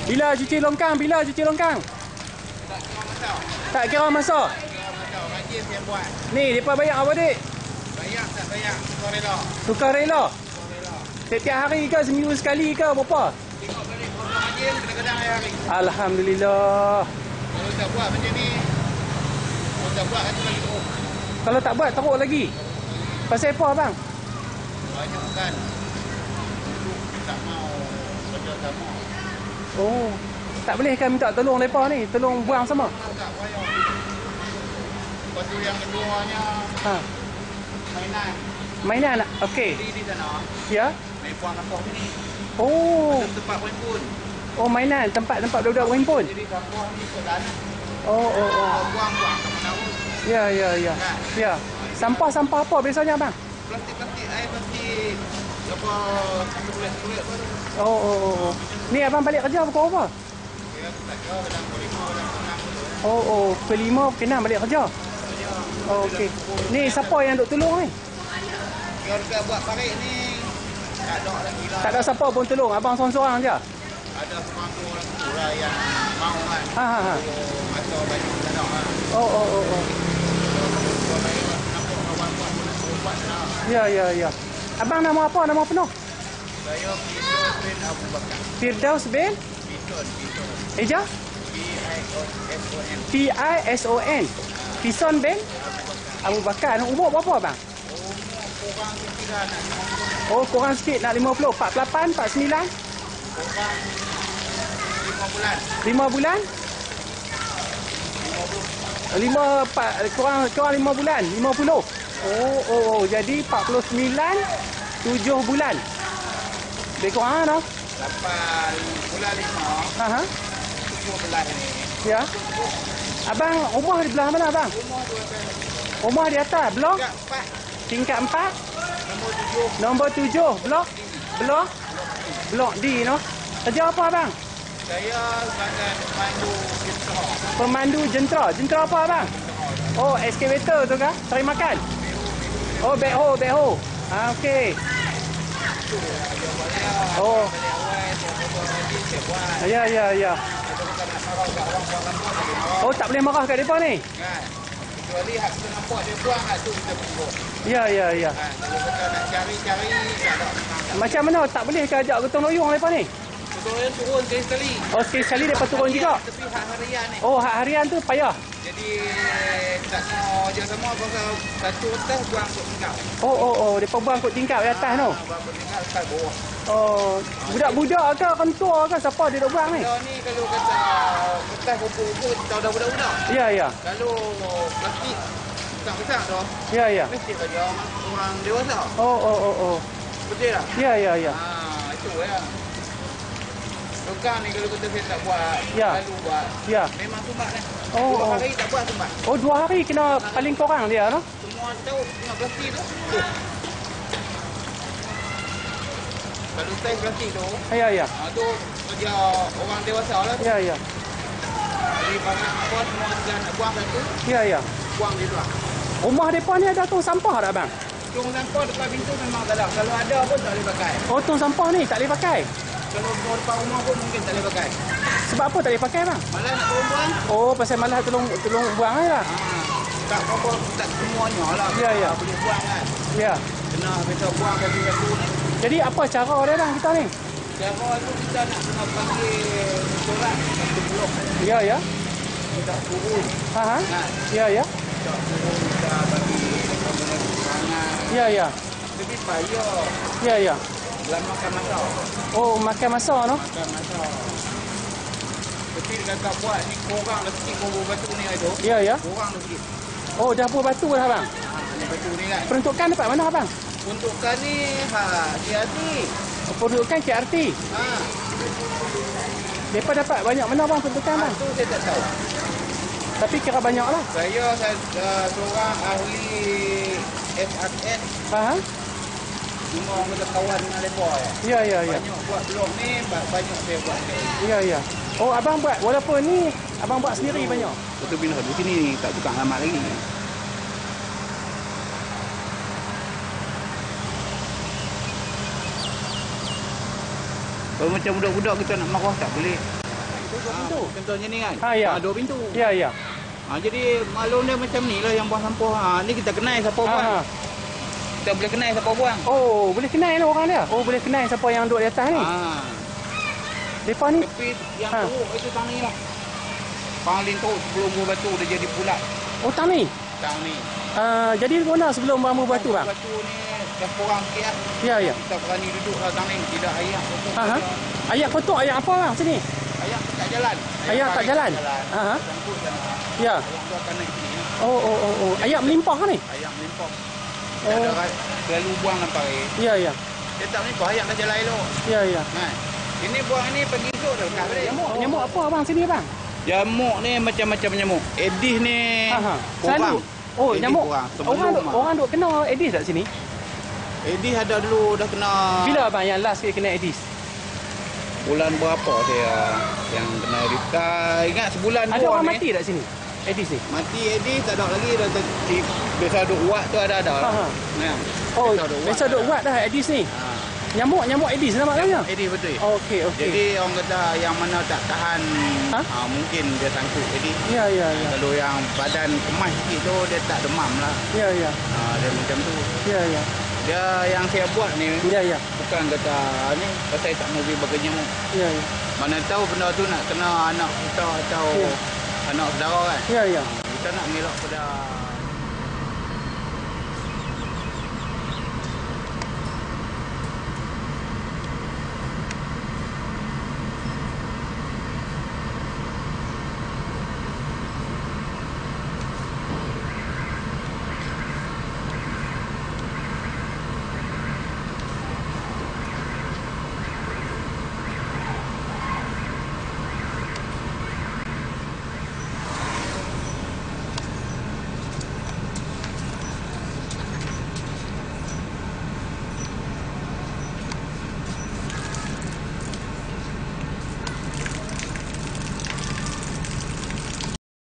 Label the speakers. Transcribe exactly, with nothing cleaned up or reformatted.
Speaker 1: Bila cuci longkang? Bila cuci longkang?
Speaker 2: Tak kira masak.
Speaker 1: Tak kira masa.
Speaker 2: Tak kira masak. Rajin saya buat.
Speaker 1: Ni, depa bayar apa dik?
Speaker 2: Bayar tak bayar. Tukar rela.
Speaker 1: Tukar rela.
Speaker 2: Tukar rela.
Speaker 1: Setiap hari ke? Seminggu sekali ke? Berapa?
Speaker 2: Tengok balik orang rajin. Kadang-kadang hari-hari.
Speaker 1: Alhamdulillah.
Speaker 2: Kalau tak buat macam ni. Kalau tak buat kata lagi teruk.
Speaker 1: Kalau tak buat, teruk lagi. Pasal apa abang?
Speaker 2: Banyak kan. Tak mau kerja sama.
Speaker 1: Oh. Tak boleh kan minta tolong mereka ni? Tolong buang sama?
Speaker 2: Tak payah. Lepas tu yang keduanya.
Speaker 1: Ha.
Speaker 2: Mainan.
Speaker 1: Mainan? Okey.
Speaker 2: Di di sana.
Speaker 1: Ya?
Speaker 2: Main buang sampah ni.
Speaker 1: Oh.
Speaker 2: Tempat berhimpun.
Speaker 1: Oh, mainan. Tempat-tempat budak-budak berhimpun.
Speaker 2: Jadi sampah ni ke tanah.
Speaker 1: Oh, oh, oh.
Speaker 2: Buang-buang ke mana-mana.
Speaker 1: Ya, ya, ya. Ya. Sampah-sampah apa biasanya abang?
Speaker 2: Plastik-plastik air plastik. Apa kulit-kulit apa tu.
Speaker 1: Oh, oh, oh, oh. Ni abang balik kerja pukul apa?
Speaker 2: Ya, aku tak tahu kadang pukul lima, kadang pukul enam tu.
Speaker 1: Oh, oh. Pukul lima, pukul enam balik kerja? Oh, okey. Ni siapa yang duk tolong ni?
Speaker 2: Dia dekat buat parit ni. Tak ada lagi lah.
Speaker 1: Tak ada siapa pun tolong. Abang seorang-seorang je?
Speaker 2: Ada semangkuk orang tu lah yang mau kan.
Speaker 1: Ha, ha, ha.
Speaker 2: Masa banyak tak ada lah.
Speaker 1: Oh, oh, oh, oh.
Speaker 2: Kalau lain nampak kawan buat pun nak buat lah.
Speaker 1: Ya, ya, ya. Abang nama apa? Nama penuh?
Speaker 2: Saya Pison bin Abu Bakar.
Speaker 1: Firdaus bin?
Speaker 2: Pison, Pison.
Speaker 1: Eja?
Speaker 2: P I S O N.
Speaker 1: P I S O N. Pison bin? Abu Bakar. Umur berapa abang?
Speaker 2: Umur kurang sembilan nak lima puluh.
Speaker 1: Oh, kurang sikit nak lima puluh. empat puluh lapan, empat puluh sembilan?
Speaker 2: Kurang lima bulan.
Speaker 1: lima bulan? lima, empat, kurang, kurang lima bulan. lima puluh. Oh, oh, oh. Jadi empat puluh sembilan, tujuh bulan. Lebih kurang no?
Speaker 2: lapan bulan lima.
Speaker 1: Ha, ha.
Speaker 2: tujuh bulan ni.
Speaker 1: Ya. Abang, rumah di belah mana abang?
Speaker 2: Umur dua tahun.
Speaker 1: Rumah di atas, blok?
Speaker 2: Tingkat empat.
Speaker 1: Tingkat empat?
Speaker 2: Nombor tujuh.
Speaker 1: Nombor tujuh, blok? Blok? Blok D, no? Kerja apa abang?
Speaker 2: Saya sebagai pemandu jentera.
Speaker 1: Pemandu jentera. Jentera apa abang? Oh, excavator tu kah? Cari makan? Oh, backhoe, backhoe. Ah, okey. Oh. Ya, ya, ya. Oh, tak boleh marah kat mereka ni?
Speaker 2: Kan? Kecuali hak kita nampak dia buang kat tu kita tegur.
Speaker 1: Ya, ya, ya.
Speaker 2: Kan? Kalau kita nak cari-cari, tak ada.
Speaker 1: Macam mana? Tak boleh ke ajak gotong royong mereka ni?
Speaker 2: Gotong royong turun sekali-sekali.
Speaker 1: Oh, sekali-sekali mereka turun juga?
Speaker 2: Tapi hak harian ni.
Speaker 1: Oh, hak harian tu payah?
Speaker 2: Jadi, tak semua je sama pasal satu atas buang untuk tingkap.
Speaker 1: Oh, oh, oh. Mereka buang kot tingkap di atas tu?
Speaker 2: Ha, buang untuk tingkap dekat bawah.
Speaker 1: Oh, budak-budak ke? Orang tua ke? Siapa dia duk buang ni?
Speaker 2: Kalau ni kalau kata kertas kumpul-kumpul, kita dah budak-budak.
Speaker 1: Ya, ya.
Speaker 2: Kalau plastik besar-besar tu,
Speaker 1: Ya, ya.
Speaker 2: mesti kerja orang dewasa.
Speaker 1: Oh, oh, oh, oh.
Speaker 2: Betul tak?
Speaker 1: Ya, ya, ya.
Speaker 2: Ha, itu ya. Longkang ni kalau kita saya tak buat,
Speaker 1: Ya.
Speaker 2: lalu buat,
Speaker 1: Ya.
Speaker 2: memang tumbat ni.
Speaker 1: Oh,
Speaker 2: Dua
Speaker 1: oh.
Speaker 2: hari tak buat tumbat.
Speaker 1: Oh, dua hari kena paling kurang dia, no?
Speaker 2: Semua tahu tengok plastik tu. Tu. Kalau saiz plastik tu,
Speaker 1: Ya, ya.
Speaker 2: ha, tu kerja orang dewasa lah.
Speaker 1: Ya, ya.
Speaker 2: Jadi banyak apa semua dia nak buang satu,
Speaker 1: Ya, ya.
Speaker 2: buang di luar.
Speaker 1: Rumah mereka ni ada tong sampah tak, bang?
Speaker 2: Tong sampah depan pintu memang tak ada. Kalau ada pun tak boleh pakai.
Speaker 1: Oh, tong sampah ni tak boleh pakai?
Speaker 2: Kalau mau depan rumah pun mungkin tak boleh pakai.
Speaker 1: Sebab apa tak boleh pakai, bang?
Speaker 2: Malah nak turun buang.
Speaker 1: Oh, pasal malah tolong tolong buang aja lah.
Speaker 2: Ha, tak apa tak semuanya lah.
Speaker 1: Ya, ya.
Speaker 2: Tak boleh buang kan.
Speaker 1: Ya.
Speaker 2: Kena kita buang satu-satu ni.
Speaker 1: Jadi apa cara dia, bang, kita ni?
Speaker 2: Cara tu kita nak kena panggil surat satu blok.
Speaker 1: Ya, ya.
Speaker 2: Kita turun.
Speaker 1: Ha, ha.
Speaker 2: Kan.
Speaker 1: Ya, ya.
Speaker 2: Kita turun, kita bagi kemudian tangan.
Speaker 1: Ya, ya.
Speaker 2: Tapi payah.
Speaker 1: Ya, ya.
Speaker 2: Dalam makan masa.
Speaker 1: Oh, makan masa, no?
Speaker 2: Makan masa. Tapi dia kata buat ni korang lah sikit kubur batu ni tu.
Speaker 1: Ya, ya.
Speaker 2: Korang lah sikit.
Speaker 1: Oh, dapur batu lah, bang.
Speaker 2: Ha, ni batu ni kan.
Speaker 1: Peruntukan dapat mana, bang?
Speaker 2: Untukkan ni, ha, hati-hati.
Speaker 1: Peruntukan K R T.
Speaker 2: Ha,
Speaker 1: Mereka dapat banyak mana, bang, peruntukan, bang?
Speaker 2: tu saya tak tahu.
Speaker 1: Tapi kira banyak lah.
Speaker 2: Saya, saya uh, seorang ahli S R N.
Speaker 1: Ha, ha.
Speaker 2: Cuma orang kata kawan dengan mereka ya.
Speaker 1: Ya, ya, ya.
Speaker 2: Banyak buat blog ni, ba- banyak saya buat sendiri.
Speaker 1: Ya, ya. Oh, abang buat. Walaupun ni, abang buat sendiri banyak.
Speaker 2: Betul bila di sini tak tukang alamat lagi. Kalau macam budak-budak kita nak marah tak boleh.
Speaker 1: dua
Speaker 2: Ha,
Speaker 1: pintu.
Speaker 2: contohnya ni kan.
Speaker 1: Ha, ya.
Speaker 2: Ha, dua pintu.
Speaker 1: Ya, ya.
Speaker 2: Ha, jadi maklum dia macam ni lah yang buang sampah. Ha, ni kita kenal siapa
Speaker 1: Ha,
Speaker 2: buang.
Speaker 1: ha.
Speaker 2: Kita boleh kenal siapa buang.
Speaker 1: Oh, boleh kenal lah orang dia. Oh, boleh kenal siapa yang duduk di atas ni.
Speaker 2: Ha.
Speaker 1: Depa ni.
Speaker 2: Tepi yang
Speaker 1: Ha.
Speaker 2: teruk itu tang ni lah. Paling teruk sebelum buah batu dia jadi pulat.
Speaker 1: Oh, tang ni.
Speaker 2: Tang ni.
Speaker 1: Uh, jadi mana sebelum bambu batu bang?
Speaker 2: Batu ni dah kurang sikit lah.
Speaker 1: Ya, ya.
Speaker 2: Kita berani duduk lah tang ni. Tidak ayak.
Speaker 1: Ha, ha. Ayak kotor, ayak apa bang sini?
Speaker 2: Ayak tak jalan.
Speaker 1: Ayak tak jalan?
Speaker 2: jalan.
Speaker 1: Ha, ha.
Speaker 2: Sangkut sana.
Speaker 1: Ya.
Speaker 2: Ayak tu akan naik sini.
Speaker 1: Oh, oh, oh, oh. Ayak melimpah ni?
Speaker 2: Ayak melimpah.
Speaker 1: Oh.
Speaker 2: Ada orang selalu buang nampak air.
Speaker 1: Ya, ya.
Speaker 2: Dia tak melimpah, ayak dah jalan elok.
Speaker 1: Ya, ya.
Speaker 2: Kan? Ini buang ini pagi esok dah lekat balik.
Speaker 1: Nyamuk, nyamuk apa bang sini bang?
Speaker 2: Jamuk ni macam-macam nyamuk. Aedes ni
Speaker 1: Ha, ha.
Speaker 2: kurang.
Speaker 1: Selalu. Oh,
Speaker 2: Aedes
Speaker 1: nyamuk.
Speaker 2: kurang. Sebelum
Speaker 1: Orang duk,
Speaker 2: ah.
Speaker 1: orang duk kena Aedes tak sini?
Speaker 2: Aedes ada dulu dah kena.
Speaker 1: Bila abang yang last kali kena Aedes?
Speaker 2: Bulan berapa saya yang kena Rifka. Ingat sebulan
Speaker 1: Ada
Speaker 2: dua
Speaker 1: orang
Speaker 2: ni.
Speaker 1: mati tak sini? Aedes ni?
Speaker 2: Mati Aedes tak ada lagi dah tertib. Biasa duk uat tu ada ada.
Speaker 1: Ha, ha.
Speaker 2: Nah.
Speaker 1: Oh,
Speaker 2: biasa duk uat
Speaker 1: biasa duk
Speaker 2: ada.
Speaker 1: buat dah Aedes ni.
Speaker 2: Ha.
Speaker 1: Nyamuk, nyamuk Aedes nama dia.
Speaker 2: Aedes betul.
Speaker 1: Okey, okey.
Speaker 2: Jadi orang kata yang mana tak tahan
Speaker 1: Ha?
Speaker 2: ha, mungkin dia sangkut. Jadi
Speaker 1: Ya, ya, ya.
Speaker 2: kalau yang badan kemas sikit tu dia tak demam lah.
Speaker 1: Ya, ya.
Speaker 2: Ha, dia macam tu.
Speaker 1: Ya, ya.
Speaker 2: Dia yang saya buat ni
Speaker 1: Ya, ya.
Speaker 2: bukan kata ni pasal tak mau pergi bagi nyamuk.
Speaker 1: Ya, ya.
Speaker 2: Mana tahu benda tu nak kena anak kita atau
Speaker 1: Ya.
Speaker 2: anak saudara kan.
Speaker 1: Ya, ya.
Speaker 2: Kita nak ngelak pada